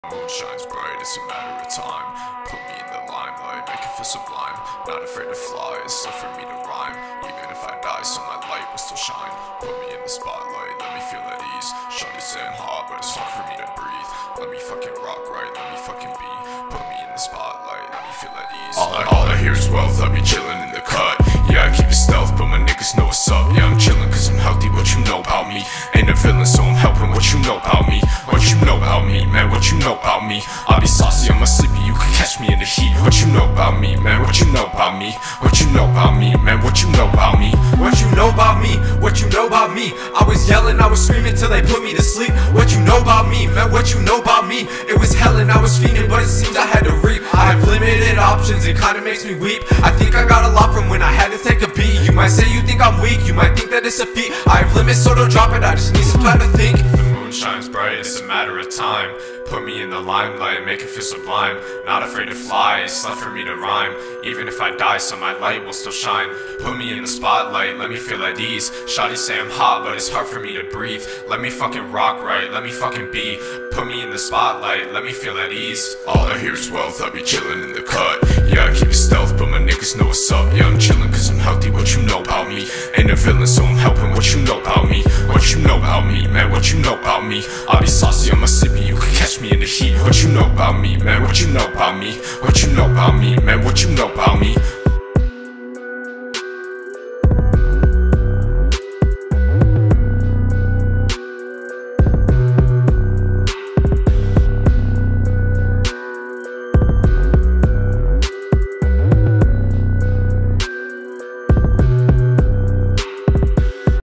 Moon shines bright, it's a matter of time. Put me in the limelight, make it feel sublime. Not afraid to fly, it's still for me to rhyme. Even if I die, so my light will still shine. Put me in the spotlight, let me feel at ease. Shawty say I'm hot, but it's hard for me to breathe. Let me fucking rock right, let me fucking be. Put me in the spotlight, let me feel at ease. All I hear is wealth, I be chillin' in the cut. Yeah, I keep it stealth, but my niggas know what's up. Yeah, I'm chillin' cause I'm healthy, what you know about me? Ain't a villain, so I'm helping, what you know about me? What you know about me, man, what you know about me? I be saucy on my sleepy, you can catch me in the heat. What you know about me, man, what you know about me? What you know about me, man, what you know about me? What you know about me, what you know about me? I was yelling, I was screaming till they put me to sleep. What you know about me, man, what you know about me? It was hell and I was fiending, but it seems I had to reap. I have limited options, it kinda makes me weep. I think I got a lot from when I had to take a beat. You might say you think I'm weak, you might think that it's a feat. I have limits, so don't drop it, I just need some time to think. The moon shines bright, it's a matter of time. Put me in the limelight, make it feel sublime. Not afraid to fly, it's left for me to rhyme. Even if I die, so my light will still shine. Put me in the spotlight, let me feel at ease. Shawty say I'm hot, but it's hard for me to breathe. Let me fucking rock right, let me fucking be. Put me in the spotlight, let me feel at ease. All I hear is wealth, I be chillin' in the cut. Yeah, I keep it stealth, but my niggas know what's up. Yeah, I'm chillin' cause I'm healthy, what you know about me? Ain't a villain, so I'm helping, what you know about me? What you know about me, man, what you know about me? I be saucy on my sleepy, you can catch me in the heat. What you know about me, man, what you know about me? What you know about me, man, what you know about me?